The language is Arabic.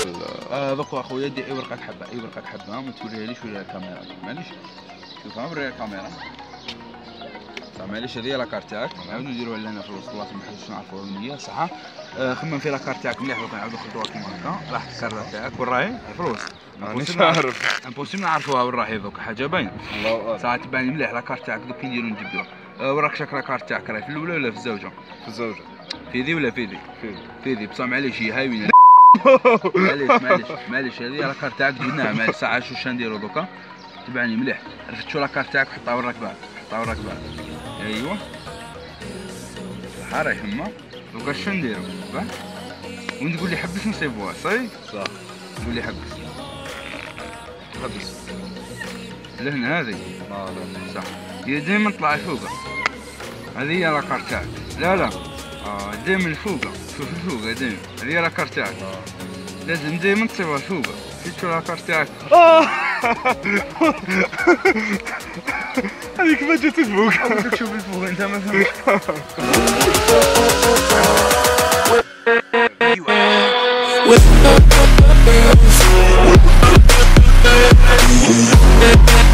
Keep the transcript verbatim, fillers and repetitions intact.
ولا؟ اه دوك اخويا دي اي ورقه حبه اي ورقه حبه ما توريها ليش ولا الكاميرا معليش. شوف نوريها الكاميرا صح معليش. هذه لا كارت تاعك نعاودو نديروها لهنا في الوسط بلاصه ما حيتش نعرفوا النيه صح. آه خمم في لا كارت تاعك مليح دوك نعاودو نخرجوها كيما هكا. راح الكارت تاعك وين راهي في الوسط مانيش عارف امبوسيبل نعرفوها وين راهي دوك حاجه باينه. الله أعلم. ساعات تبان لي مليح لا كارت تاعك دوك كي نديرو نجبدوها. آه وراك شاك لا كارت تاعك راهي في الاولى ولا في الزوجه؟ في الزوجة. في ذي ولا في ذي؟ في ذي. في ذي بصح معليش هي هاوينه. معليش معليش معليش هذه لا كارت تاعك جبدناها معليش. ساعه شو نديرو دوكا تبعني مليح. عرفت شو لا كارت تاعك حطها وين راك بعد حطها وين راك بعد. ايوا صح راهي تما. دوكا شو نديرو باه وين تقول لي حبس نصيبوها صاي صح. تقول لي حبس حبس لهنا هذه اه لا صح. هي ديما طلع فوقها هذه هي لا كارت تاعك. لا لا اه ديما الفوقها شوف الفوقها ديما هذه هي لا كارت تاعك. لازم ديما تصيبها فوقها. شفت لا كارت تاعك هذيك ما جات الفوق. بدك تشوف الفوق انت ما فهمتش.